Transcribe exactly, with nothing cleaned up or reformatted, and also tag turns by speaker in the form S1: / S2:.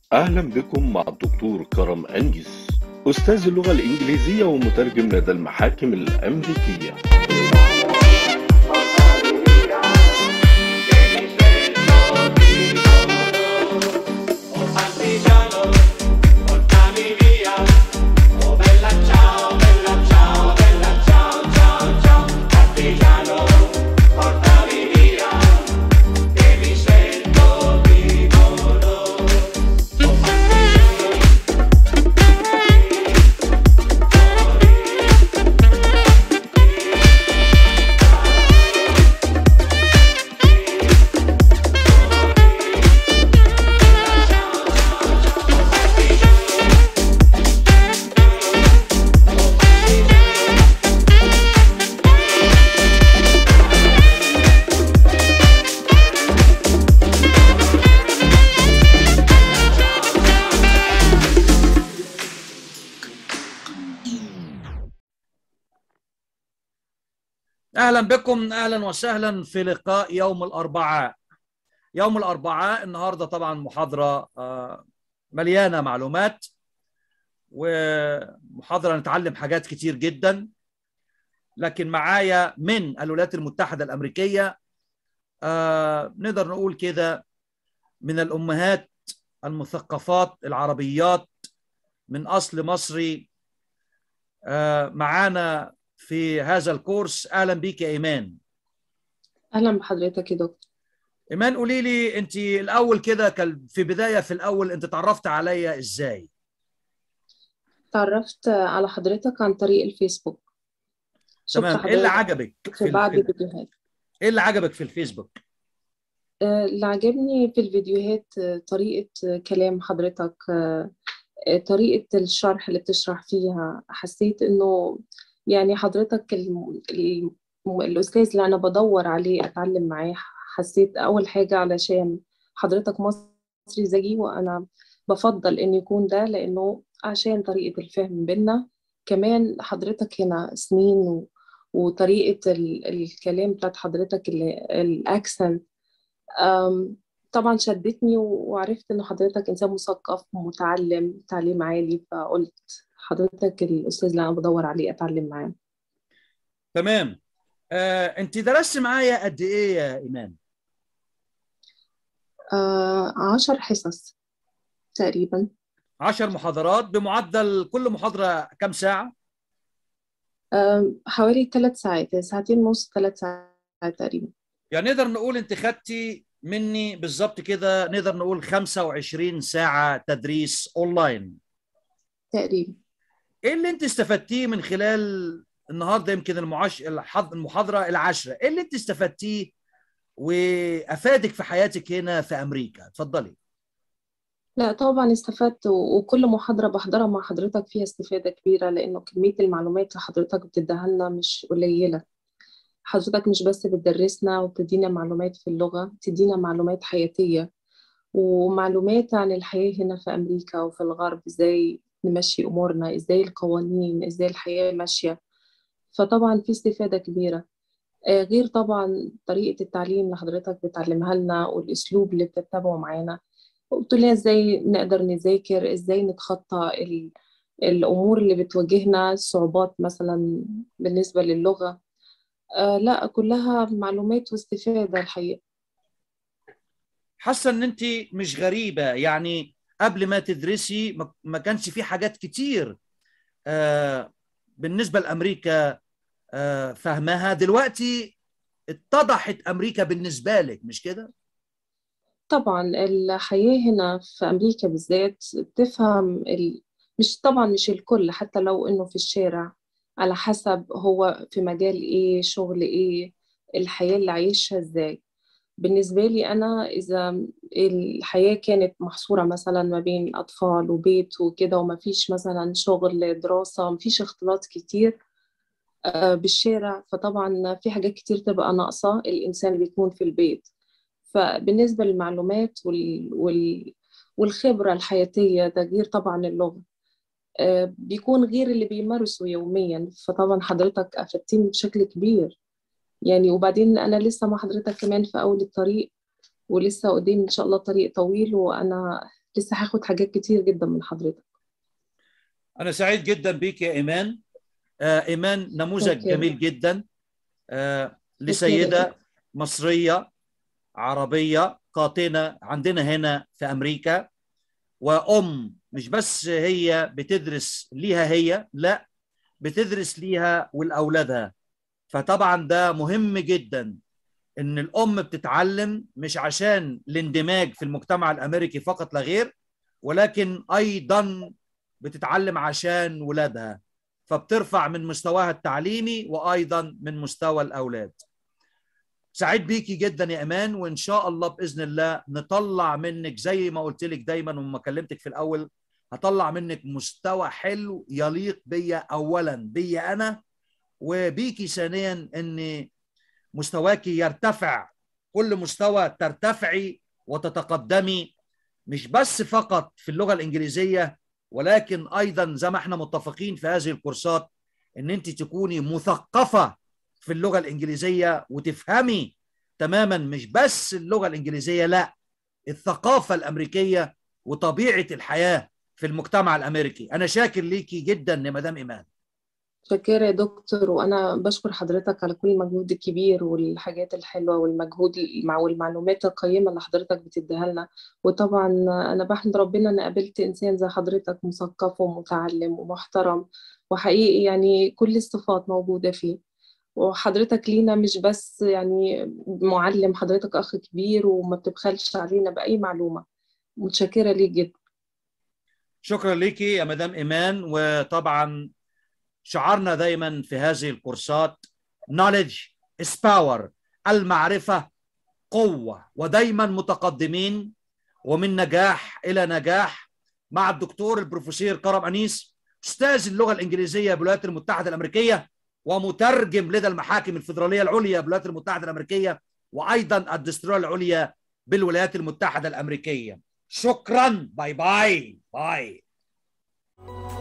S1: أهلا بكم مع الدكتور كرم أنجز، أستاذ اللغة الإنجليزية ومترجم لدى المحاكم الأمريكية.
S2: أهلا بكم، أهلا وسهلا في لقاء يوم الأربعاء. يوم الأربعاء النهاردة طبعا محاضرة آه، مليانة معلومات، ومحاضرة نتعلم حاجات كتير جدا. لكن معايا من الولايات المتحدة الأمريكية آه، نقدر نقول كده من الأمهات المثقفات العربيات من أصل مصري آه، معانا في هذا الكورس. أهلا بيك يا إيمان.
S3: أهلا بحضرتك يا دكتور.
S2: إيمان، قولي لي أنت الأول كده، في بداية في الأول أنت تعرفت عليا إزاي؟
S3: تعرفت على حضرتك عن طريق الفيسبوك. شفت
S2: تمام. إيه اللي
S3: حضرتك
S2: عجبك
S3: في
S2: في ال...
S3: بعض
S2: في ال...
S3: الفيديوهات.
S2: إيه اللي عجبك في الفيسبوك؟
S3: آه، اللي عجبني في الفيديوهات آه، طريقة آه، كلام حضرتك، آه، آه، طريقة الشرح اللي بتشرح فيها. حسيت إنه يعني حضرتك الم... الم... الأستاذ اللي أنا بدور عليه أتعلم معاه. حسيت أول حاجة علشان حضرتك مصري زيي، وأنا بفضل إن يكون ده، لأنه عشان طريقة الفهم بينا. كمان حضرتك هنا سنين و... وطريقة ال... الكلام بتاعت حضرتك، الأكسنت طبعا شدتني، وعرفت إن حضرتك إنسان مثقف متعلم تعليم عالي، فقلت حضرتك الأستاذ اللي أنا بدور عليه أتعلم معاه.
S2: تمام. آه، أنت درست معايا قد إيه يا إيمان؟
S3: آه عشر حصص تقريبا.
S2: عشر محاضرات بمعدل كل محاضرة كم ساعة؟
S3: آه حوالي ثلاث ساعات، ساعتين ونص، ثلاث ساعات تقريبا.
S2: يعني نقدر نقول أنت خدتي مني بالظبط كده، نقدر نقول خمسة وعشرين ساعة تدريس أونلاين.
S3: تقريبا.
S2: إيه اللي أنت استفدتيه من خلال النهارده، يمكن المعاش... الحض- المحاضرة العاشرة؟ إيه اللي أنت استفدتيه وأفادك في حياتك هنا في أمريكا؟ اتفضلي.
S3: لا طبعا استفدت، و- وكل محاضرة بحضرها مع حضرتك فيها استفادة كبيرة، لأنه كمية المعلومات اللي حضرتك بتديها لنا مش قليلة. حضرتك مش بس بتدرسنا وبتدينا معلومات في اللغة، بتدينا معلومات حياتية ومعلومات عن الحياة هنا في أمريكا وفي الغرب، إزاي نمشي أمورنا، إزاي القوانين، إزاي الحياة ماشية. فطبعا في استفادة كبيرة. آه، غير طبعا طريقة التعليم اللي حضرتك بتعلمها لنا والأسلوب اللي بتتبعه معانا. قلت لنا إزاي نقدر نذاكر، إزاي نتخطى ال- الأمور اللي بتواجهنا، الصعوبات مثلا بالنسبة للغة. آه لا، كلها معلومات واستفادة الحقيقة.
S2: حاسه ان انت مش غريبه؟ يعني قبل ما تدرسي ما ما كانش في حاجات كتير آه بالنسبه لامريكا آه فهمها، دلوقتي اتضحت امريكا بالنسبه لك، مش كده؟
S3: طبعا الحياة هنا في أمريكا بالذات بتفهم ال... مش طبعا مش الكل، حتى لو إنه في الشارع، على حسب هو في مجال إيه، شغل إيه، الحياة اللي عايشها إزاي. بالنسبة لي أنا، إذا الحياة كانت محصورة مثلا ما بين أطفال وبيت وكده، وما فيش مثلا شغل، دراسة، ما فيش اختلاط كتير آه، بالشارع، فطبعا في حاجات كتير تبقى ناقصة الإنسان اللي بيكون في البيت. فبالنسبة للمعلومات وال... وال... والخبرة الحياتية، ده غير طبعا اللغة، آه، بيكون غير اللي بيمارسه يوميا. فطبعا حضرتك أفدتني بشكل كبير يعني. وبعدين أنا لسه مع حضرتك كمان في أول الطريق، ولسه قدامي إن شاء الله طريق طويل، وأنا لسه هاخد حاجات كتير جدا من حضرتك.
S2: أنا سعيد جدا بيك يا إيمان. آه إيمان نموذج
S3: شكرا.
S2: جميل جدا، آه
S3: شكرا.
S2: لسيدة مصرية عربية قاطنة عندنا هنا في أمريكا، وأم مش بس هي بتدرس ليها هي، لا بتدرس ليها ولأولادها. فطبعا ده مهم جدا إن الأم بتتعلم مش عشان الاندماج في المجتمع الأمريكي فقط لا غير، ولكن أيضا بتتعلم عشان ولادها، فبترفع من مستواها التعليمي وأيضا من مستوى الأولاد. سعيد بيكي جدا يا إيمان، وإن شاء الله بإذن الله نطلع منك زي ما قلت لك دايما وما كلمتك في الأول، هطلع منك مستوى حلو يليق بيا، أولا بيا أنا، وبيكي ثانيا أن مستواكي يرتفع، كل مستوى ترتفعي وتتقدمي، مش بس فقط في اللغة الإنجليزية، ولكن أيضا زي ما احنا متفقين في هذه الكورسات أن أنت تكوني مثقفة في اللغة الإنجليزية وتفهمي تماما مش بس اللغة الإنجليزية، لا الثقافة الأمريكية وطبيعة الحياة في المجتمع الأمريكي. أنا شاكر ليكي جدا يا مدام إيمان.
S3: شكرا يا دكتور، وأنا بشكر حضرتك على كل المجهود الكبير والحاجات الحلوة والمجهود مع والمعلومات القيمة اللي حضرتك بتديها لنا. وطبعا أنا بحمد ربنا إن قابلت إنسان زي حضرتك مثقف ومتعلم ومحترم، وحقيقي يعني كل الصفات موجودة فيه. وحضرتك لينا مش بس يعني معلم، حضرتك أخ كبير وما بتبخلش علينا بأي معلومة. متشكرة ليك جدا.
S2: شكرا ليكي يا مدام إيمان. وطبعا شعارنا دايما في هذه الكورسات knowledge is power، المعرفة قوة، ودايما متقدمين ومن نجاح إلى نجاح مع الدكتور البروفيسور كرم أنيس، أستاذ اللغة الإنجليزية بالولايات المتحدة الأمريكية ومترجم لدى المحاكم الفيدرالية العليا بالولايات المتحدة الأمريكية، وأيضا الدستورية العليا بالولايات المتحدة الأمريكية. شكرا. باي باي باي.